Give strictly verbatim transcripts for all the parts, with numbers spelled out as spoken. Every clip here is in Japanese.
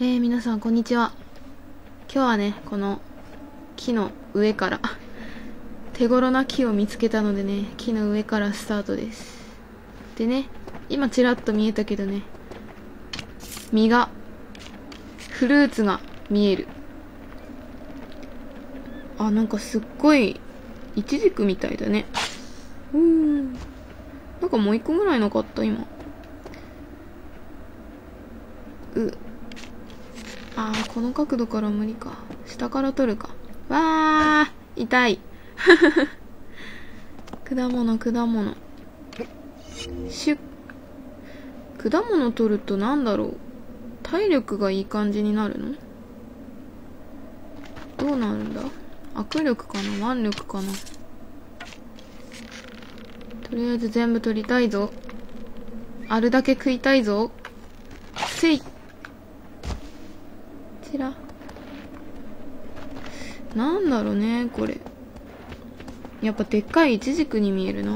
えー、皆さんこんにちは。今日はね、この木の上から手頃な木を見つけたのでね、木の上からスタートです。でね、今ちらっと見えたけどね、実がフルーツが見える。あ、なんかすっごいイチジクみたいだね。うーん、なんかもう一個ぐらいなかった今。うあー、この角度から無理か。下から撮るか。わー、痛い。果物、果物。シュッ。果物取るとなんだろう。体力がいい感じになるの？どうなるんだ？握力かな？腕力かな？とりあえず全部取りたいぞ。あるだけ食いたいぞ。せい。こちら。なんだろうね、これ。やっぱでっかいイチジクに見えるな。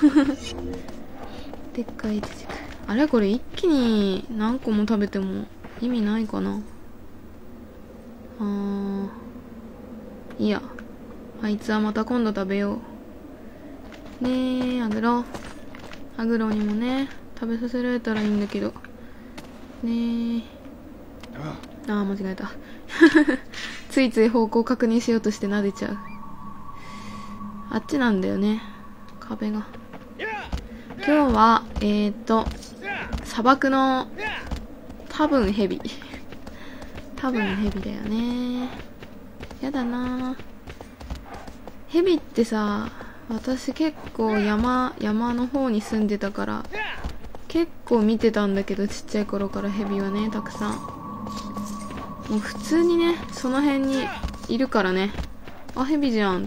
でっかいイチジク。あれこれ一気に何個も食べても意味ないかな。あー。いいや。あいつはまた今度食べよう。ねえ、アグロ。アグロにもね、食べさせられたらいいんだけど。ねえ。ああ、間違えた。ついつい方向確認しようとして撫でちゃう。あっちなんだよね、壁が。今日は、えーと、砂漠の、多分ヘビ。多分ヘビだよね。やだな。ヘビってさ、私結構山、山の方に住んでたから、結構見てたんだけど、ちっちゃい頃からヘビはね、たくさん。もう普通にね、その辺にいるからね。あ、ヘビじゃんって。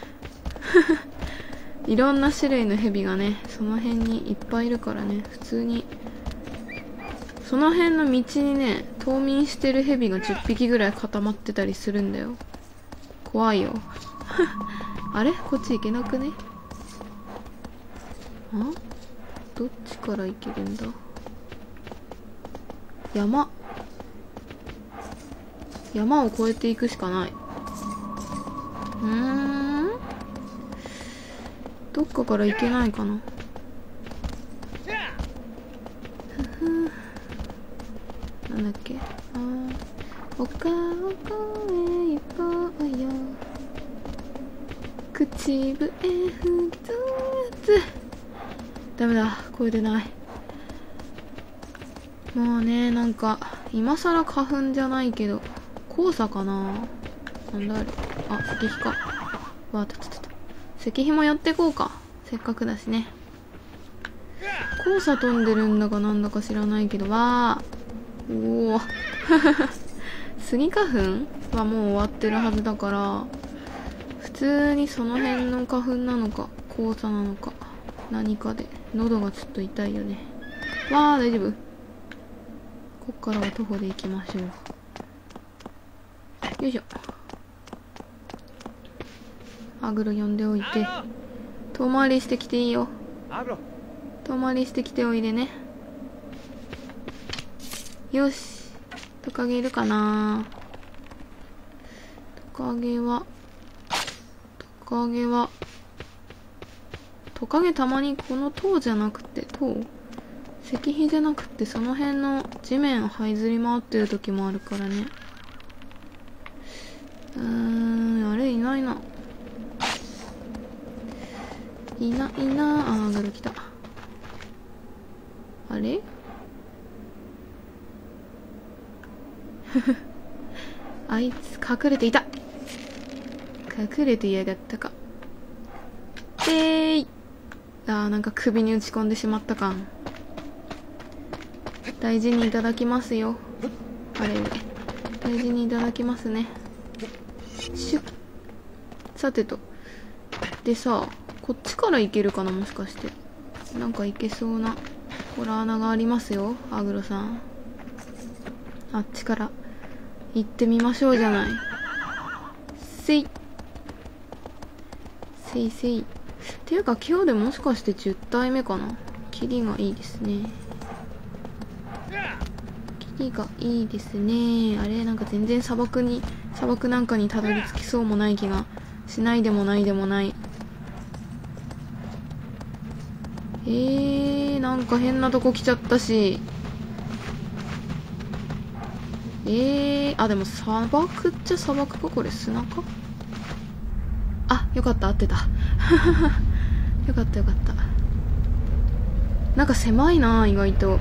いろんな種類のヘビがね、その辺にいっぱいいるからね、普通に。その辺の道にね、冬眠してるヘビがじゅっぴきぐらい固まってたりするんだよ。怖いよ。あれ？こっち行けなくね？あ？どっちから行けるんだ？山。山を越えていくしかない。うーん。どっかから行けないかな。ふふ。なんだっけ。ああ。丘を越え行こうよ。口笛吹きつつ。ダメだ。越えてない。もうね、なんか、今更花粉じゃないけど、黄砂かな。なんだあれ。あ、石碑か。わあ、たたたた。石碑もやっていこうか。せっかくだしね。黄砂飛んでるんだかなんだか知らないけど、わー。おー。スギ花粉はもう終わってるはずだから、普通にその辺の花粉なのか、黄砂なのか、何かで、喉がちょっと痛いよね。わー、大丈夫。こっからは徒歩で行きましょう。よいしょ。アグロ呼んでおいて。遠回りしてきていいよ。遠回りしてきておいでね。よし。トカゲいるかな？トカゲは、トカゲは、トカゲたまにこの塔じゃなくて、塔？石碑じゃなくてその辺の地面を這いずり回ってる時もあるからね。うーん、あれいないな。いないな。あ、アグロ来た。あれあいつ隠れていた。隠れてやがったか。でーい。あー、なんか首に打ち込んでしまったか。大事にいただきますよ。あれ、大事にいただきますね。シュッ。さてと。でさ、こっちから行けるかな、もしかして。なんか行けそうな、ほら穴がありますよ、アグロさん。あっちから行ってみましょうじゃない。せい。せいせい。っていうか今日でもしかしてじゅったいめかな。キリがいいですね。 いいか、いいですね。あれ、なんか全然砂漠に、砂漠なんかにたどり着きそうもない気がしないでもないでもない。えー、なんか変なとこ来ちゃったし。えー、あ、でも砂漠っちゃ砂漠か、これ砂か。あ、よかった、合ってた。よかったよかった。なんか狭いな、意外と。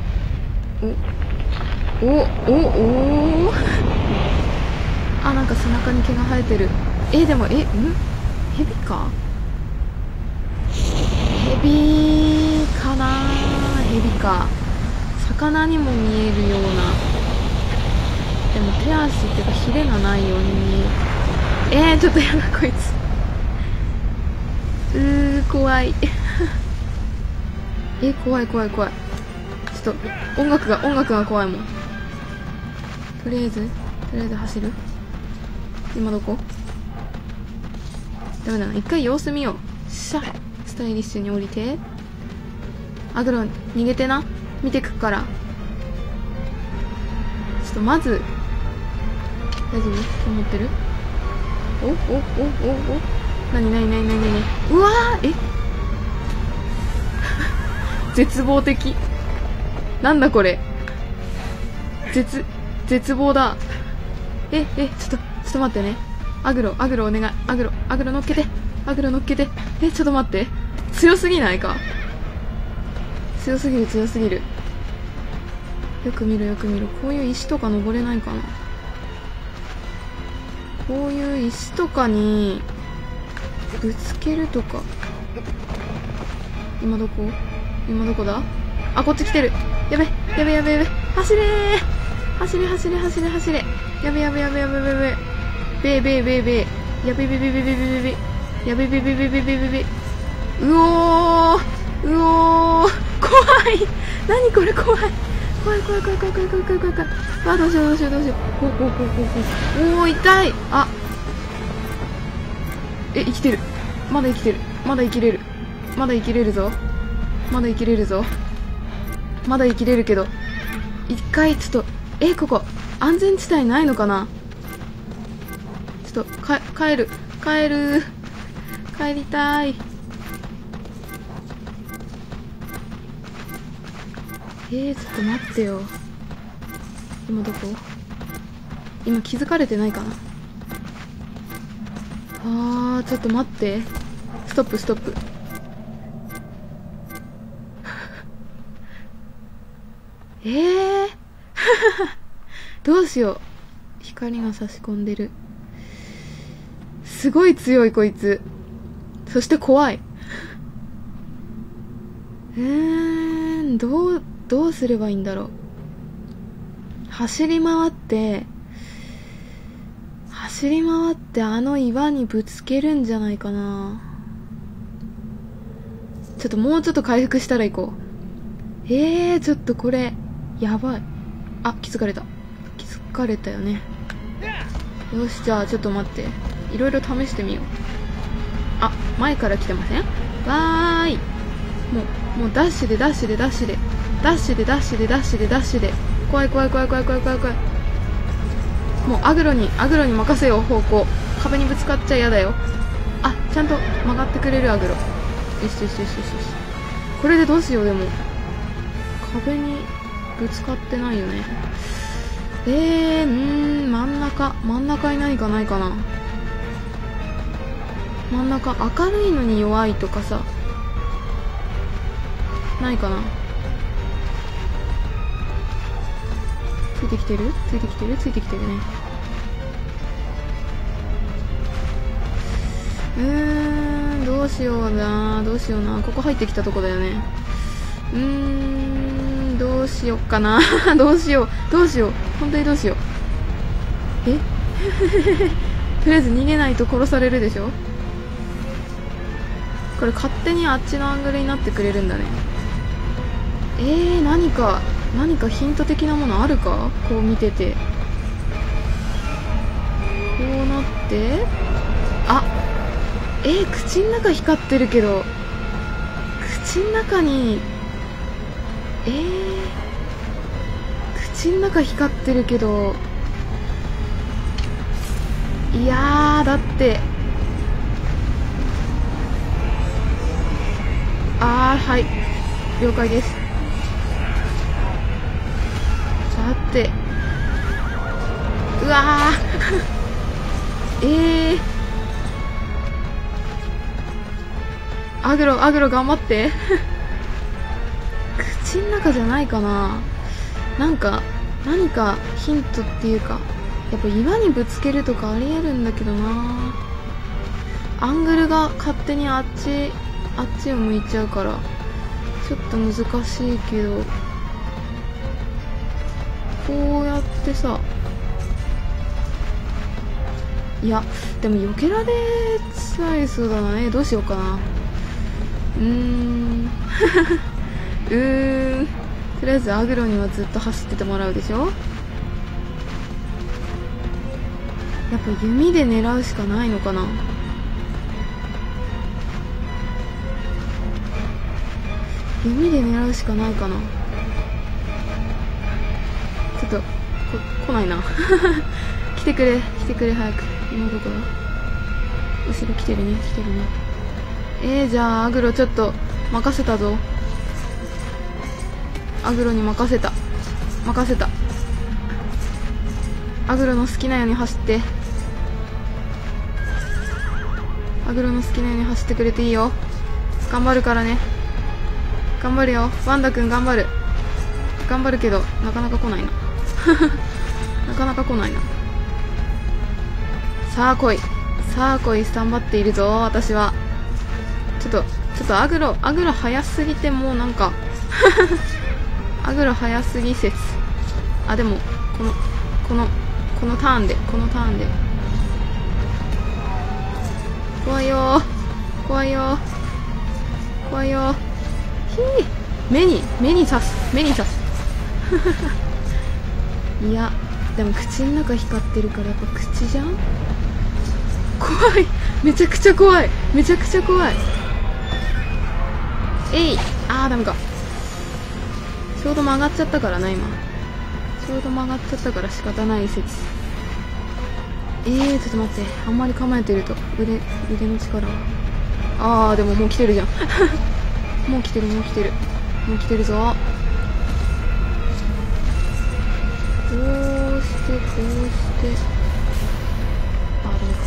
お、お、お、おあ、なんか背中に毛が生えてる。え、でも、え、んヘビかヘビかな、ヘビか。魚にも見えるような。でも手足っていうかヒレがないように見える。えー、ちょっとやだこいつ。うー、怖い。え、怖い怖い怖い。ちょっと音楽が音楽が怖いもん。とりあえずとりあえず走る。今どこ？ダメだな、一回様子見よう。しゃ、スタイリッシュに降りて。アグロ逃げてな、見てくから。ちょっとまず大丈夫と思ってる？おおおおお、なになになになになに、うわー、え絶望的。なんだこれ、絶絶望だ。ええ、ちょっとちょっと待ってね。アグロアグロお願い、アグロアグロ乗っけて、アグロ乗っけて。え、ちょっと待って、強すぎないか。強すぎる強すぎる。よく見ろよく見ろ。こういう石とか登れないかな。こういう石とかにぶつけるとか。今どこ今どこだ。あ、こっち来てる。やべやべやべやべ、走れー、走れ走れ走れ走れ。やべやべやべやべやべやべ、べーべーべーべー、やべべべべべべべべ、やべべべべべべべべ、うおーうおー、怖い。何これ、怖い怖い怖い怖い怖い怖い怖い怖い怖い怖い。あ、どうしようどうしようどうしよう。ほうほうほうほうほう。おー、痛い。あ、え、生きてる。まだ生きてる。まだ生きれる。まだ生きれるぞ。まだ生きれるぞ。まだ生きれるけど、一回ちょっと、え、ここ安全地帯ないのかな。ちょっとか帰る帰る帰りたい。えー、ちょっと待ってよ。今どこ？今気づかれてないかな。あー、ちょっと待って。ストップストップ。えーどうしよう。光が差し込んでる。すごい強いこいつ。そして怖い。えー、どうどうすればいいんだろう。走り回って走り回ってあの岩にぶつけるんじゃないかな。ちょっともうちょっと回復したら行こう。えー、ちょっとこれやばい。あ、気づかれた気づかれたよね。よし、じゃあちょっと待って、いろいろ試してみよう。あ、前から来てません？わーい。もうもうダッシュでダッシュでダッシュでダッシュでダッシュでダッシュでダッシュで、怖い怖い怖い怖い怖い怖い怖い。もうアグロにアグロに任せよう。方向壁にぶつかっちゃ嫌だよ。あ、ちゃんと曲がってくれるアグロ。よしよしよしよしよし。これでどうしよう。でも壁にぶつかってないよね。えー、うーん、真ん中真ん中に何かないかな。真ん中明るいのに弱いとかさ、ないかな。ついてきてるついてきてるついてきてるね。うーん、どうしようなどうしような。ここ入ってきたとこだよね。うーん、どうしよっかなどうしようどうしよう本当にどうしよう。えとりあえず逃げないと殺されるでしょ。これ勝手にあっちのアングルになってくれるんだね。えー、何か何かヒント的なものあるか。こう見ててこうなって、あ、えー、口の中光ってるけど、口の中にえー、 口ん中光ってるけど、いやーだってあーはい了解です。だってうわーえーアグロアグロ頑張って口ん中じゃないかな。なんか何かヒントっていうか、やっぱ岩にぶつけるとかありえるんだけどな。アングルが勝手にあっちあっちを向いちゃうからちょっと難しいけど、こうやってさ、いやでも避けられちゃいそうだな。えどうしようかな。うーんうーんとりあえずアグロにはずっと走っててもらうでしょ。やっぱ弓で狙うしかないのかな。弓で狙うしかないかな。ちょっとこ来ないな来てくれ来てくれ早く。今どこだ。後ろ来てるね来てるね。えー、じゃあアグロちょっと任せたぞ。アグロに任せた任せた。アグロの好きなように走って、アグロの好きなように走ってくれていいよ。頑張るからね。頑張るよワンダ君頑張る頑張るけどなかなか来ないななかなか来ないな。さあ来いさあ来い、スタンバっているぞ私は。ちょっとちょっとアグロアグロ早すぎてもうなんかアグロ早すぎ説。あでもこのこのこのターンでこのターンで怖いよー怖いよー怖いよー。ひー目に目に刺す目に刺すいやでも口の中光ってるからやっぱ口じゃん。怖いめちゃくちゃ怖いめちゃくちゃ怖い。えいあーダメか。ちょうど曲がっちゃったからな今。ちょうど曲がっちゃったから仕方ない説。えー、ちょっと待ってあんまり構えてると腕腕の力は。あーでももう来てるじゃんもう来てるもう来てるもう来てるぞ。こうしてこうしてあダメか。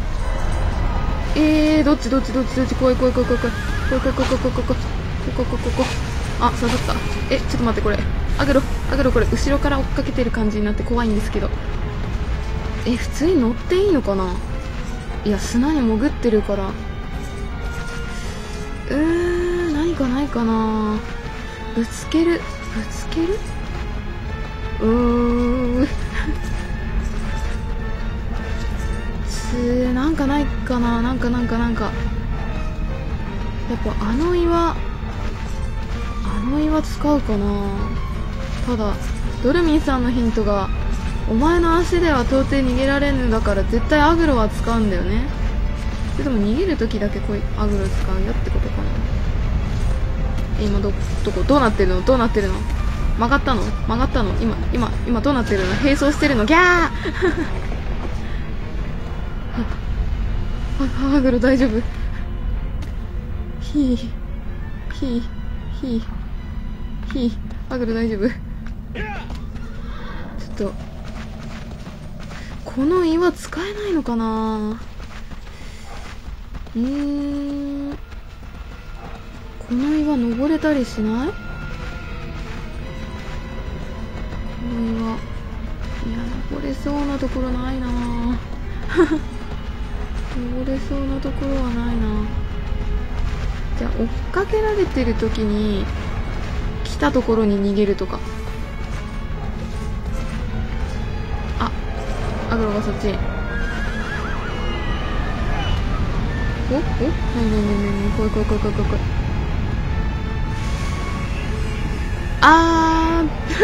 えー、どっちどっちどっちどっち怖い怖い怖い怖い怖い怖い怖い怖い怖い怖い怖い怖い怖い怖い怖い。あ刺さった。えちょっと待ってこれアグロアグロこれ後ろから追っかけてる感じになって怖いんですけど。え普通に乗っていいのかな。いや砂に潜ってるから。うーん何かないかな。ぶつけるぶつけるうーんつーなんかないかな。なんかなんかなんかやっぱあの岩あの岩使うかな。ただドルミンさんのヒントがお前の足では到底逃げられぬだから絶対アグロは使うんだよね。でも逃げる時だけこうアグロ使うよってことかな。え今どどこどうなってるのどうなってるの。曲がったの曲がったの今今今どうなってるの。並走してるのギャーあアグロ大丈夫。ひーひーひーひーアグロ大丈夫。ちょっとこの岩使えないのかな。うーんこの岩登れたりしない。この岩いや登れそうなところないな登れそうなところはないな。じゃあ追っかけられてる時に来たところに逃げるとか。あアグロがそっち。おおなになになになに怖い怖い怖い怖い怖い。あ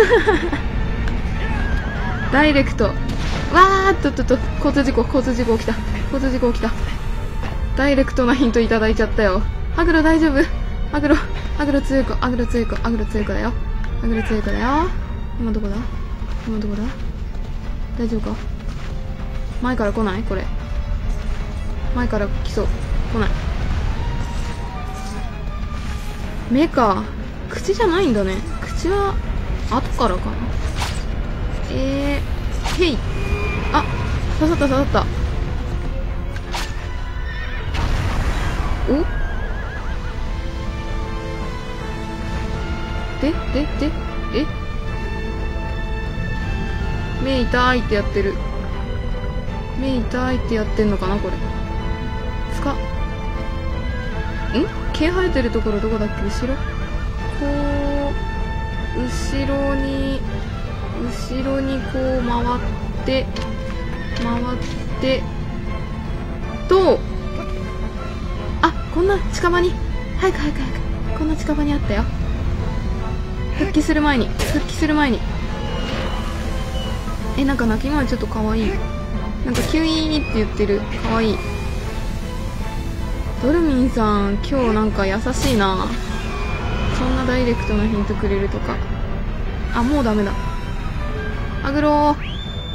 ーダイレクト。わーっとっとっと交通事故交通事故起きた交通事故起きた。ダイレクトなヒントいただいちゃったよ。アグロ大丈夫。アグロアグロ強い子アグロ強い子アグロ強い子だよアグロ強い子だよ。今どこだ今どこだ？大丈夫か？前から来ない？これ前から来そう。来ない。目か。口じゃないんだね。口は後からかな。えー、へい。あ、刺さった刺さった。おでででえ目痛いってやってる。目痛いってやってんのかなこれ。つかん毛生えてるところどこだっけ？後ろこう後ろに後ろにこう回って回ってと、あ、こんな近場に早く早く早く、こんな近場にあったよ。復帰する前に復帰する前にえ、なんか鳴き声ちょっとかわいい。なんかキュイーって言ってる。かわいい。ドルミンさん今日なんか優しいな。そんなダイレクトなヒントくれるとか。あ、もうダメだ。アグロー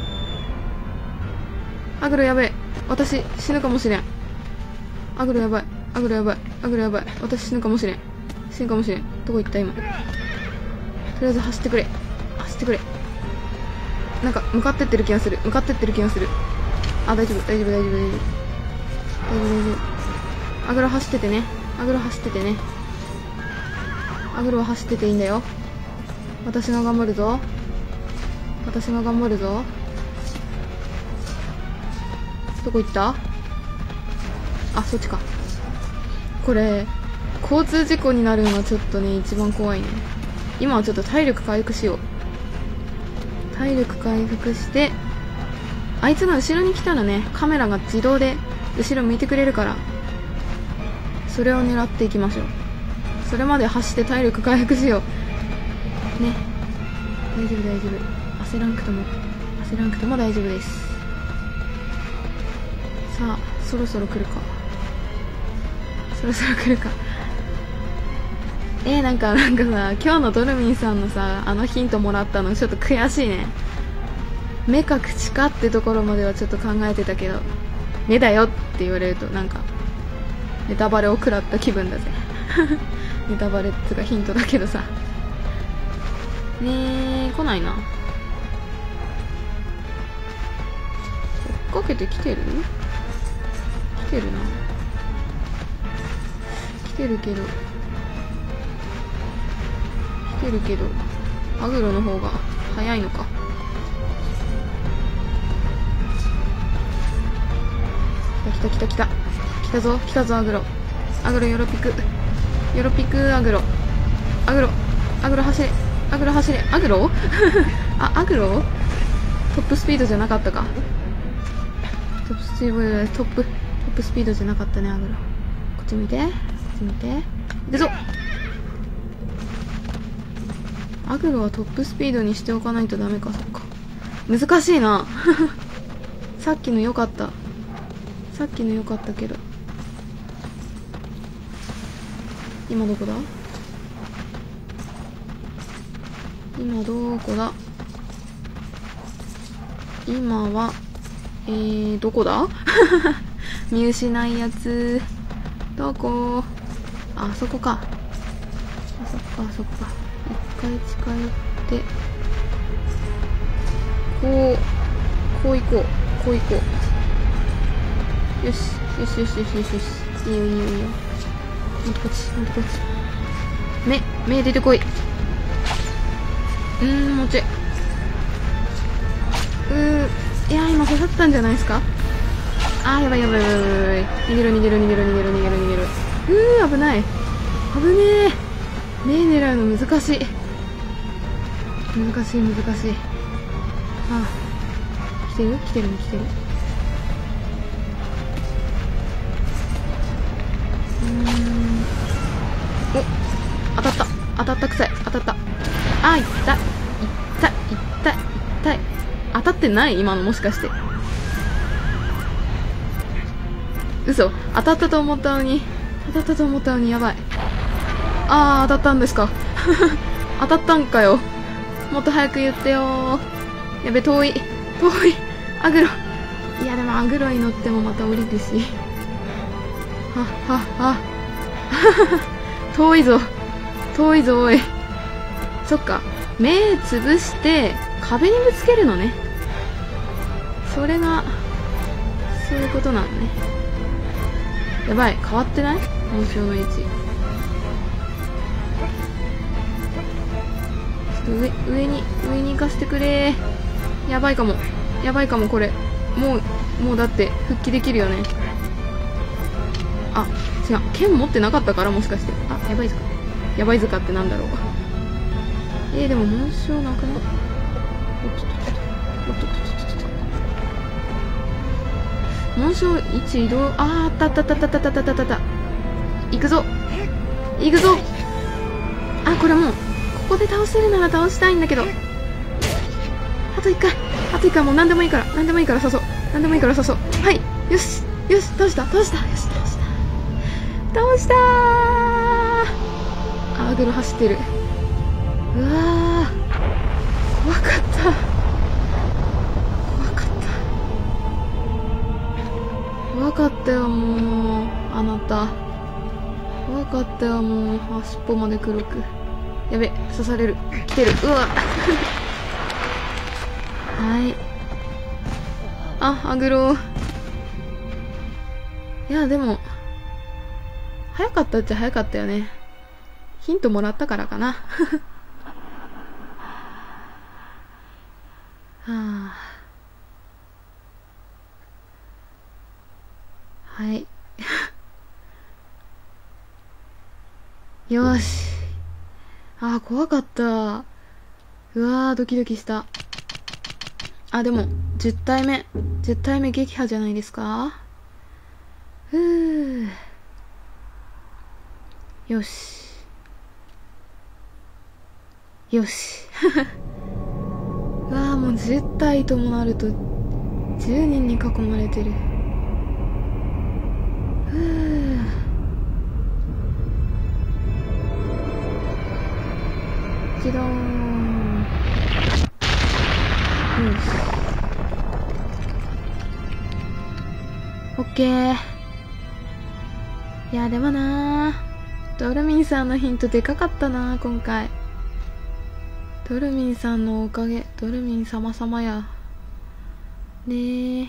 アグロやべえ。私死ぬかもしれん。アグロやばいアグロやばいアグロやばい。私死ぬかもしれん。死ぬかもしれん。どこ行った今。とりあえず走ってくれ走ってくれ。なんか向かってってる気がする。向かってってる気がする。あ、大丈夫大丈夫大丈夫大丈夫大丈夫大丈夫。アグロ走っててね。アグロ走っててね。アグロは走ってていいんだよ。私が頑張るぞ。私が頑張るぞ。どこ行った？あ、そっちか。これ交通事故になるのがちょっとね一番怖いね。今はちょっと体力回復しよう。体力回復して、あいつが後ろに来たらねカメラが自動で後ろ向いてくれるから、それを狙っていきましょう。それまで走って体力回復しようね。大丈夫大丈夫。焦らんくとも焦らんくとも大丈夫です。さあそろそろ来るか。そろそろ来るか。えー、なんかなんかさ、今日のドルミンさんのさあのヒントもらったのちょっと悔しいね。目か口かってところまではちょっと考えてたけど、目だよって言われるとなんかネタバレを食らった気分だぜネタバレってかヒントだけどさ。ねえ、来ないな。追っかけてきてる？来てるな。来てるけど来てるけどアグロの方が早いのか。来た来た来た来た来たぞ来たぞ。アグロアグロヨロピクヨロピクアグロアグロアグロ走れアグロ走れアグロあ、アグロトップスピードじゃなかったか。トップスピードトップトップスピードじゃなかったね。アグロこっち見てこっち見て。行くぞ。アグロはトップスピードにしておかないとダメか。そっか難しいなさっきの良かったさっきの良かったけど。今どこだ？今どこだ？今はえー、どこだ見失いやつ。どこ？あそこか。あそこかあそこか。一回近寄ってこうこう行こうこう行こう。よしよしよしよしよしよし。いいよいいよいいよ。もっとこっちもっとこっち。目目出てこい。うーんもうちょい。うーいやー今刺さったんじゃないですか。あーやばいやばいやばいやばいやばい。逃げろ逃げろ逃げろ逃げろ逃げろ逃げろ。うー危ない危ねえ。目狙うの難しい難しい難しい。ああ来てる来てる来てる。うーんお当たった当たったくさい当たった。あーいったいったいったいったい。当たってない今のもしかして。嘘当たったと思ったのに当たったと思ったのにやばい。あー当たったんですか当たったんかよ。もっと早く言ってよやべ、遠い。遠い。アグロ。いや、でもアグロに乗ってもまた降りるし。は、は、は。遠いぞ。遠いぞ、おい。そっか。目つぶして壁にぶつけるのね。それが、そういうことなのね。やばい。変わってない？紋章の位置。ちょっと上、上に、上に行かせてくれ。やばいかも。やばいかも、これ。もう、もうだって、復帰できるよね。あ、違う。剣持ってなかったから、もしかして。あ、やばいぞか。やばいぞかってなんだろう。えー、でも紋章なくない？おっとっとっと。おっとっとっと。紋章、位置移動。あー、あったあったあったあったあったあったあった。行くぞ。行くぞ。あ、これもう、ここで倒せるなら倒したいんだけど。あと一回。あと一回もう何でもいいから。何でもいいから刺そう。何でもいいから刺そう。はい。よし。よし。倒した。倒した。よし。倒した。倒したー。アーグロ走ってる。うわー。怖かった。怖かった。怖かったよ、もう。あなた。怖かったよ、もう。あ、尻尾まで黒く。やべ、刺される。来てる。うわ。はい。あ、アグロ。いや、でも、早かったっちゃ早かったよね。ヒントもらったからかな。はあ。はい。よし。あー、怖かった。うわー、ドキドキした。あ、でも、じゅったいめ。じゅったいめ撃破じゃないですか？ふぅ。よし。よし。うわぁ、もうじゅったいともなると、じゅうにんに囲まれてる。ふぅ。じどーん。よし。オッケー。いや、でもなー。ドルミンさんのヒントでかかったなー、今回。ドルミンさんのおかげ。ドルミン様様や。ねー。ね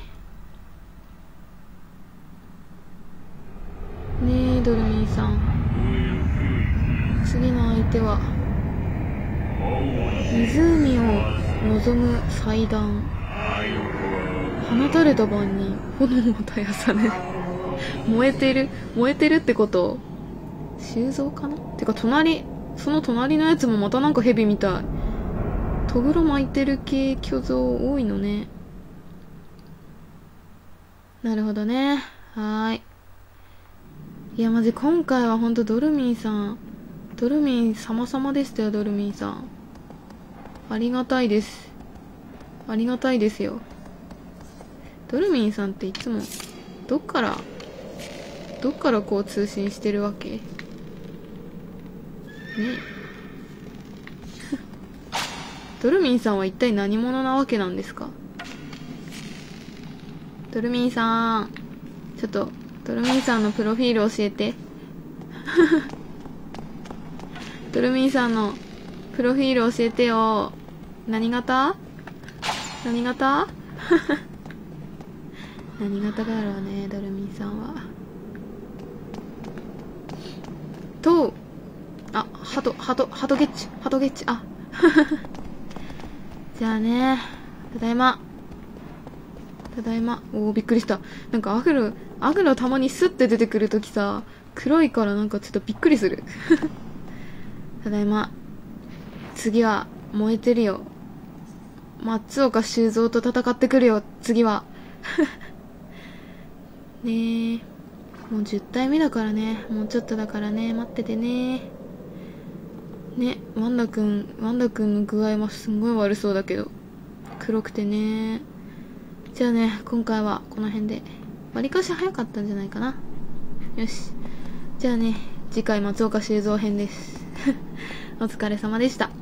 ー、ドルミンさん。次の相手は、湖を望む祭壇。放たれた番に炎を絶やされ。燃えてる燃えてるってこと？修造かな？てか隣、その隣のやつもまたなんか蛇みたい。とぐろ巻いてる系巨像多いのね。なるほどね。はーい。いや、マジ今回はほんとドルミンさん。ドルミン様々でしたよ、ドルミンさん。ありがたいです。ありがたいですよ。ドルミンさんっていつも、どっから、どっからこう通信してるわけ？ね。ドルミンさんは一体何者なわけなんですか？ドルミンさん。ちょっと、ドルミンさんのプロフィール教えて。ドルミンさんのプロフィール教えてよ。何型？何型？何型だろうね、ドルミンさんは。と、あ、ハト、ハト、ハトゲッチ、ハトゲッチ、あ。じゃあね、ただいま。ただいま。おー、びっくりした。なんかアグロ、アグロたまにスッて出てくるときさ、黒いからなんかちょっとびっくりする。ただいま。次は、燃えてるよ。松岡修造と戦ってくるよ、次は。ねえ。もうじゅったいめだからね。もうちょっとだからね。待っててね。ね、ワンダくん、ワンダくんの具合もすんごい悪そうだけど。黒くてね。じゃあね、今回はこの辺で。わりかし早かったんじゃないかな。よし。じゃあね、次回松岡修造編です。お疲れ様でした。